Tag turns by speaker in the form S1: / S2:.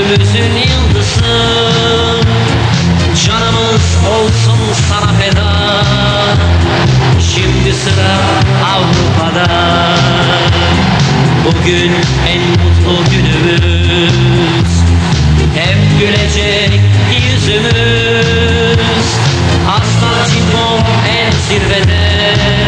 S1: gönlümüzün yıldızı. Canımız olsun sana feda. Şimdi sıra Avrupa'da. Bugün en mutlu günümüz. Hep gülecek yüzümüz. Aslan Çinmon en zirvede.